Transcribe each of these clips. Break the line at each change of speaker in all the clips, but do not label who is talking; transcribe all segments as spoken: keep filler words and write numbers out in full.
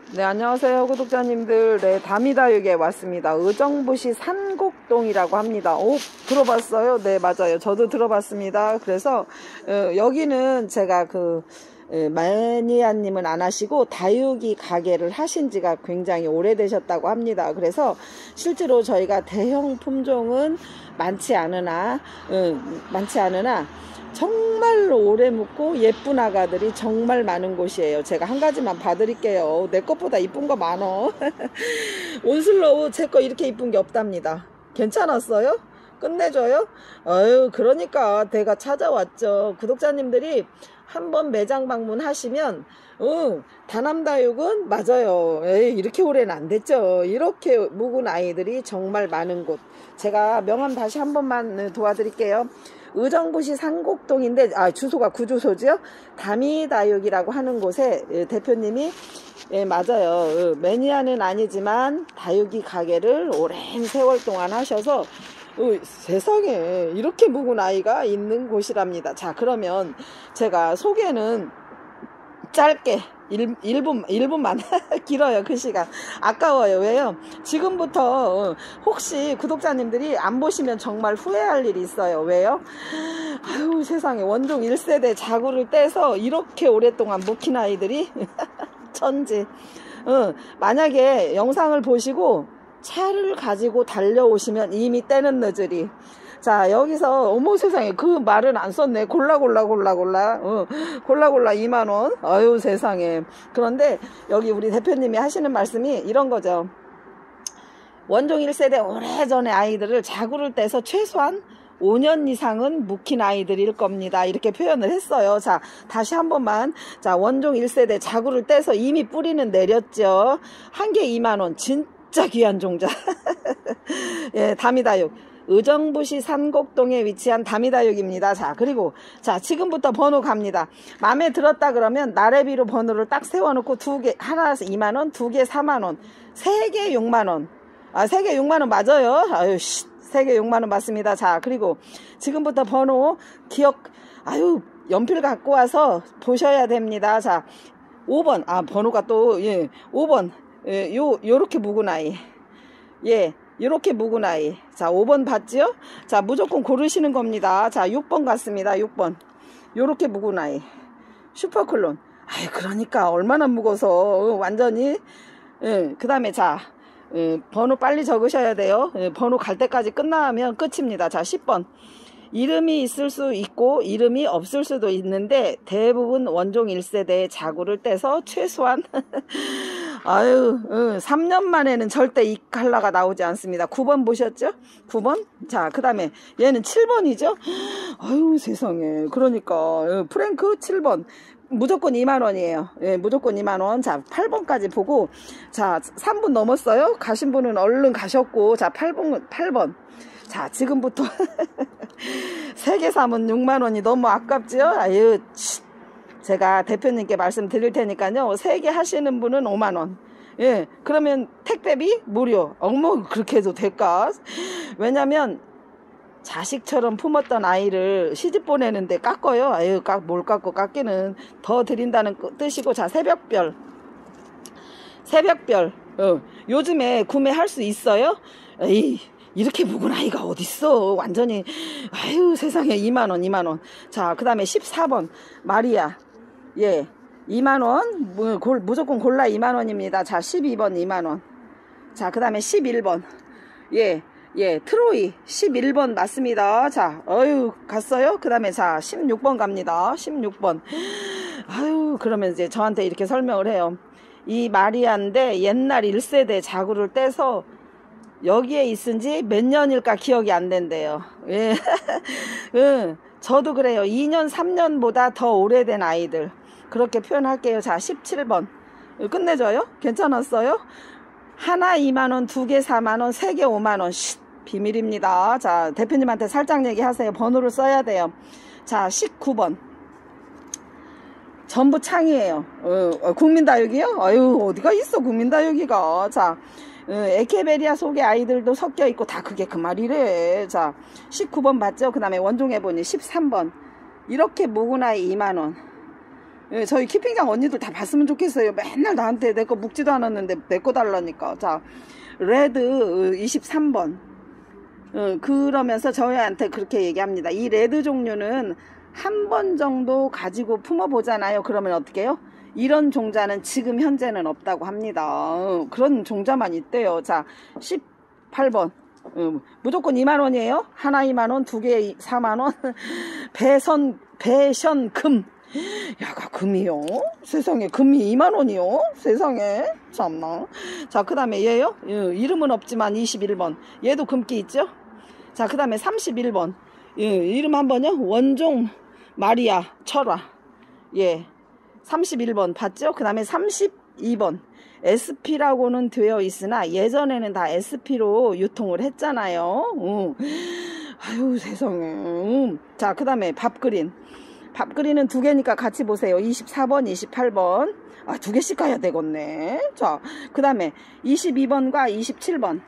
네, 안녕하세요 구독자님들. 네, 다미다육에 왔습니다. 의정부시 산곡동이라고 합니다. 오, 들어봤어요? 네, 맞아요. 저도 들어봤습니다. 그래서 어, 여기는 제가 그 예, 마니아님은 안 하시고 다육이 가게를 하신 지가 굉장히 오래되셨다고 합니다. 그래서 실제로 저희가 대형 품종은 많지 않으나 어, 많지 않으나 정말로 오래 묵고 예쁜 아가들이 정말 많은 곳이에요. 제가 한 가지만 봐드릴게요. 내 것보다 이쁜 거 많어. 온슬로우 제 거 이렇게 이쁜 게 없답니다. 괜찮았어요? 끝내줘요? 아유, 그러니까 내가 찾아왔죠. 구독자님들이 한번 매장 방문하시면 응, 다남다육은 맞아요. 에이, 이렇게 오래는 안 됐죠. 이렇게 묵은 아이들이 정말 많은 곳. 제가 명함 다시 한 번만 도와드릴게요. 의정부시 산곡동인데 아 주소가 구주소죠. 다미다육이라고 하는 곳에 예, 대표님이 예, 맞아요. 매니아는 아니지만 다육이 가게를 오랜 세월 동안 하셔서 어, 세상에 이렇게 묵은 아이가 있는 곳이랍니다. 자, 그러면 제가 소개는 짧게 일 분, 일 분만 길어요. 그 시간 아까워요. 왜요? 지금부터 혹시 구독자님들이 안 보시면 정말 후회할 일이 있어요. 왜요? 아유, 세상에 원종 일 세대 자구를 떼서 이렇게 오랫동안 묵힌 아이들이 천지. 어, 만약에 영상을 보시고 차를 가지고 달려오시면 이미 떼는 너즈리. 자, 여기서 어머 세상에 그 말은 안 썼네. 골라 골라 골라 골라 어, 골라 골라 이만 원. 아유 세상에. 그런데 여기 우리 대표님이 하시는 말씀이 이런 거죠. 원종 일 세대 오래전에 아이들을 자구를 떼서 최소한 오 년 이상은 묵힌 아이들일 겁니다. 이렇게 표현을 했어요. 자, 다시 한 번만. 자, 원종 일 세대 자구를 떼서 이미 뿌리는 내렸죠. 한 개 이만 원. 진짜 귀한 종자. 예, 다미다육. 의정부시 산곡동에 위치한 다미다육입니다. 자, 그리고 자, 지금부터 번호 갑니다. 마음에 들었다 그러면 나래비로 번호를 딱 세워놓고 두 개, 하나 이만 원, 두 개 사만 원, 세 개 육만 원. 아, 세 개 육만 원 맞아요? 아유, 씨, 세 개 육만 원 맞습니다. 자, 그리고 지금부터 번호 기억, 아유, 연필 갖고 와서 보셔야 됩니다. 자, 오 번, 아, 번호가 또, 예, 오 번, 예, 요, 요렇게 묵은 아이. 예. 이렇게 묵은 아이. 자, 오 번 봤죠? 자, 무조건 고르시는 겁니다. 자, 육 번 같습니다. 육 번. 요렇게 묵은 아이. 슈퍼클론. 아이, 그러니까 얼마나 묵어서 어, 완전히. 예, 그 다음에 자, 예, 번호 빨리 적으셔야 돼요. 예, 번호 갈 때까지 끝나면 끝입니다. 자, 십 번. 이름이 있을 수 있고 이름이 없을 수도 있는데 대부분 원종 일 세대의 자구를 떼서 최소한 아유, 응, 삼 년 만에는 절대 이 컬러가 나오지 않습니다. 구 번 보셨죠? 구 번? 자, 그 다음에 얘는 칠 번이죠? 아유, 세상에. 그러니까 프랭크 칠 번. 무조건 이만 원이에요. 예, 무조건 이만 원. 자, 팔 번까지 보고, 자, 삼 분 넘었어요? 가신 분은 얼른 가셨고, 자, 팔 번, 팔 번. 자, 지금부터 세 개 사면 육만 원이 너무 아깝죠? 아유, 치. 제가 대표님께 말씀드릴 테니까요. 세 개 하시는 분은 오만 원. 예, 그러면 택배비 무료. 어머, 그렇게 해도 될까? 왜냐면 자식처럼 품었던 아이를 시집 보내는데 깎어요. 아유, 깎, 뭘 깎고 깎기는 더 드린다는 뜻이고. 자, 새벽별. 새벽별. 어, 요즘에 구매할 수 있어요? 에이, 이렇게 묵은 아이가 어딨어. 완전히. 아유, 세상에. 이만 원, 이만 원. 자, 그 다음에 십사 번. 마리아. 예, 이만 원. 무조건 골라 이만 원입니다. 자, 십이 번 이만 원. 자, 그 다음에 십일 번. 예, 예, 트로이. 십일 번 맞습니다. 자, 어유 갔어요? 그 다음에 자, 십육 번 갑니다. 십육 번. 아유, 그러면 이제 저한테 이렇게 설명을 해요. 이 마리아인데 옛날 일 세대 자구를 떼서 여기에 있은 지 몇 년일까 기억이 안 된대요. 예. 응, 저도 그래요. 이 년, 삼 년보다 더 오래된 아이들. 그렇게 표현할게요. 자, 십칠 번. 끝내줘요? 괜찮았어요? 하나 이만 원, 두 개 사만 원, 세 개 오만 원. 쉿, 비밀입니다. 자, 대표님한테 살짝 얘기하세요. 번호를 써야 돼요. 자, 십구 번. 전부 창이에요. 어, 어, 국민다육이요? 아유, 어디가 있어, 국민다육이가. 자, 어, 에케베리아 속의 아이들도 섞여 있고 다 그게 그 말이래. 자, 십구 번 봤죠? 그 다음에 원종해보니 십삼 번. 이렇게 묵은 아이 이만 원. 예, 저희 키핑장 언니들 다 봤으면 좋겠어요. 맨날 나한테 내 거 묵지도 않았는데 내 거 달라니까. 자, 레드 이십삼 번. 어, 그러면서 저희한테 그렇게 얘기합니다. 이 레드 종류는 한 번 정도 가지고 품어보잖아요. 그러면 어떻게 해요? 이런 종자는 지금 현재는 없다고 합니다. 어, 그런 종자만 있대요. 자, 십팔 번. 어, 무조건 이만 원이에요. 하나 이만 원, 두 개 사만 원. 배선, 배션 금. 야가 금이요? 세상에 금이 이만 원이요? 세상에 참나. 자, 그 다음에 얘요? 예, 이름은 없지만 이십일 번. 얘도 금기 있죠? 자, 그 다음에 삼십일 번. 예, 이름 한 번요? 원종 마리아 철화. 예, 삼십일 번 봤죠? 그 다음에 삼십이 번. 에스피라고는 되어 있으나 예전에는 다 에스피로 유통을 했잖아요. 어. 아유 세상에. 음. 자, 그 다음에 밥그린. 밥그린은 두 개니까 같이 보세요. 이십사 번, 이십팔 번. 아, 두 개씩 가야 되겠네. 자, 그 다음에 이십이 번과 이십칠 번.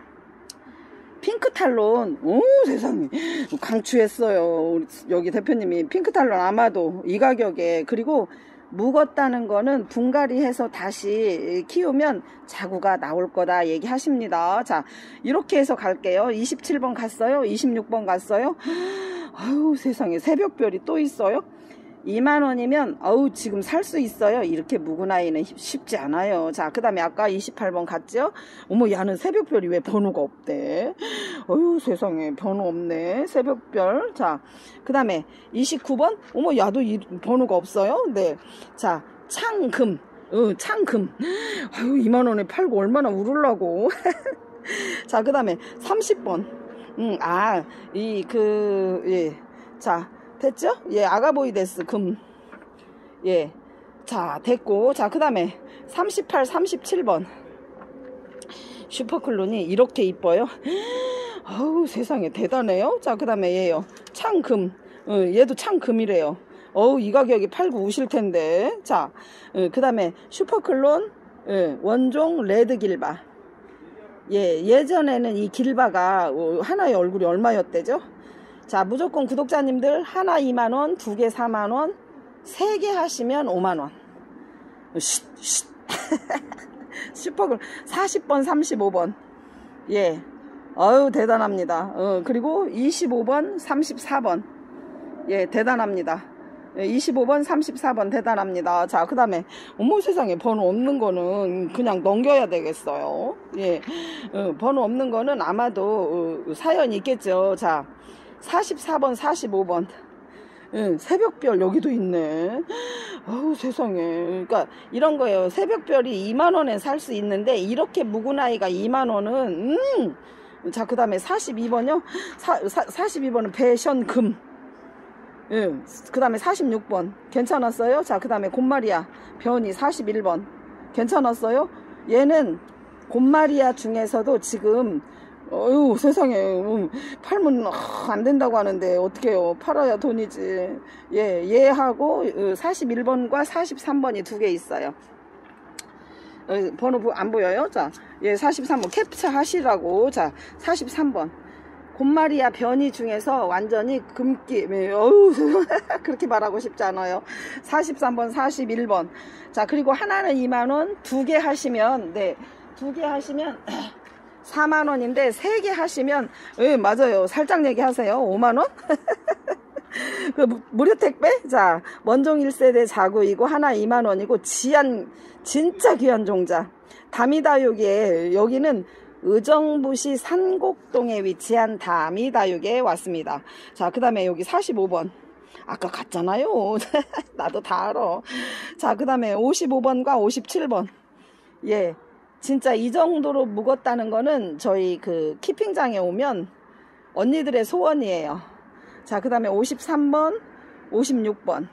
핑크탈론. 오, 세상에. 강추했어요. 우리 여기 대표님이 핑크탈론 아마도 이 가격에. 그리고 묵었다는 거는 분갈이 해서 다시 키우면 자구가 나올 거다 얘기하십니다. 자, 이렇게 해서 갈게요. 이십칠 번 갔어요. 이십육 번 갔어요. 아유 세상에, 새벽별이 또 있어요. 이만 원이면 어우 지금 살 수 있어요. 이렇게 묵은 아이는 쉽지 않아요. 자, 그 다음에 아까 이십팔 번 갔죠. 어머, 야는 새벽별이 왜 번호가 없대. 어휴 세상에, 번호 없네 새벽별. 자, 그 다음에 이십구 번. 어머, 야도 이 번호가 없어요. 네. 자, 창금. 어, 창금. 아유 이만 원에 팔고 얼마나 우르려고. 자, 그 다음에 삼십 번. 음, 아, 이, 그, 예. 자, 됐죠? 예, 아가보이데스, 금. 예. 자, 됐고. 자, 그 다음에 삼십팔, 삼십칠 번. 슈퍼클론이 이렇게 이뻐요. 아우, 세상에, 대단해요. 자, 그 다음에 얘요. 창금. 어, 얘도 창금이래요. 어우, 이 가격이 팔고 우실 텐데. 자, 어, 그 다음에 슈퍼클론, 예, 원종 레드 길바. 예, 예전에는 이 길바가 하나의 얼굴이 얼마였대죠? 자, 무조건 구독자님들 하나 이만 원, 두 개 사만 원, 세 개 하시면 오만 원. 쉿, 쉿. 슈퍼글 사십 번, 삼십오 번. 예. 어유 대단합니다. 어, 그리고 이십오 번, 삼십사 번. 예, 대단합니다. 이십오 번, 삼십사 번 대단합니다. 자, 그 다음에 어머 세상에, 번호 없는 거는 그냥 넘겨야 되겠어요. 예, 어, 번호 없는 거는 아마도 어, 사연이 있겠죠. 자, 사십사 번, 사십오 번. 예, 새벽별 여기도 있네. 아우 세상에. 그러니까 이런 거예요. 새벽별이 이만 원에 살 수 있는데 이렇게 묵은 아이가 이만 원은 음. 자, 그 다음에 사십이 번요. 사, 사, 사십이 번은 배션금. 예, 그 다음에 사십육 번 괜찮았어요. 자, 그 다음에 곰마리아 변이 사십일 번 괜찮았어요. 얘는 곰마리아 중에서도 지금 어휴 세상에, 음, 팔면 아, 안 된다고 하는데 어떡해요. 팔아야 돈이지. 예, 얘하고 사십일 번과 사십삼 번이 두 개 있어요. 어, 번호 안 보여요? 자, 예, 사십삼 번 캡처 하시라고. 자, 사십삼 번 곰마리아 변이 중에서 완전히 금기. 어우 그렇게 말하고 싶지 않아요. 사십삼 번, 사십일 번. 자, 그리고 하나는 이만 원, 두 개 하시면, 네, 두 개 하시면 사만 원인데 세 개 하시면, 예, 맞아요. 살짝 얘기하세요. 오만 원? 그 무료 택배? 자, 원종 일 세대 자구이고 하나 이만 원이고 지안, 진짜 귀한 종자. 다미다육에, 여기는 의정부시 산곡동에 위치한 다미다육에 왔습니다. 자, 그 다음에 여기 사십오 번. 아까 갔잖아요. 나도 다 알아. 자, 그 다음에 오십오 번과 오십칠 번. 예, 진짜 이 정도로 묵었다는 거는 저희 그 키핑장에 오면 언니들의 소원이에요. 자, 그 다음에 오십삼 번, 오십육 번.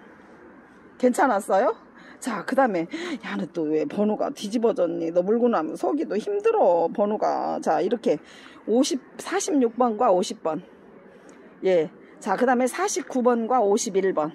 괜찮았어요? 자, 그 다음에 야는 또 왜 번호가 뒤집어졌니? 너 물고 나면 서기도 힘들어, 번호가. 자, 이렇게 오십, 사십육 번과 오십 번. 예. 자, 그 다음에 사십구 번과 오십일 번.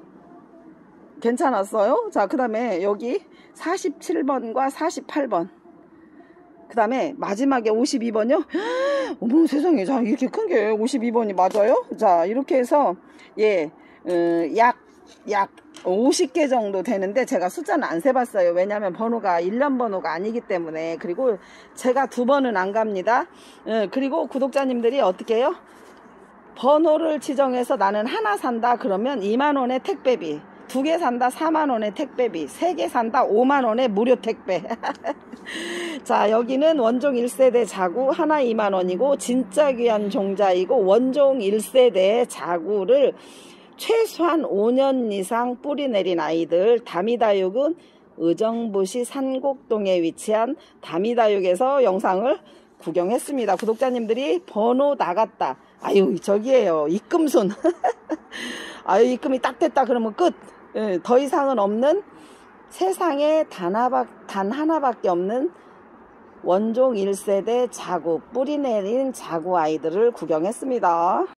괜찮았어요? 자, 그 다음에 여기 사십칠 번과 사십팔 번. 그 다음에 마지막에 오십이 번이요? 어머 세상에, 자, 이렇게 큰 게 오십이 번이 맞아요? 자, 이렇게 해서 예, 어, 약 약 오십 개 정도 되는데 제가 숫자는 안 세봤어요. 왜냐하면 번호가 일련 번호가 아니기 때문에. 그리고 제가 두 번은 안 갑니다. 예, 그리고 구독자님들이 어떻게 해요? 번호를 지정해서 나는 하나 산다 그러면 이만 원의 택배비, 두 개 산다 사만 원의 택배비, 세 개 산다 오만 원의 무료 택배. 자, 여기는 원종 일 세대 자구 하나 이만 원이고 진짜 귀한 종자이고 원종 일 세대 자구를 최소한 오 년 이상 뿌리 내린 아이들. 다미다육은 의정부시 산곡동에 위치한 다미다육에서 영상을 구경했습니다. 구독자님들이 번호 나갔다, 아유 저기에요 입금손 아유 입금이 딱 됐다 그러면 끝. 예, 더 이상은 없는, 세상에 단, 하나, 단 하나밖에 없는 원종 일 세대 자구, 뿌리 내린 자구 아이들을 구경했습니다.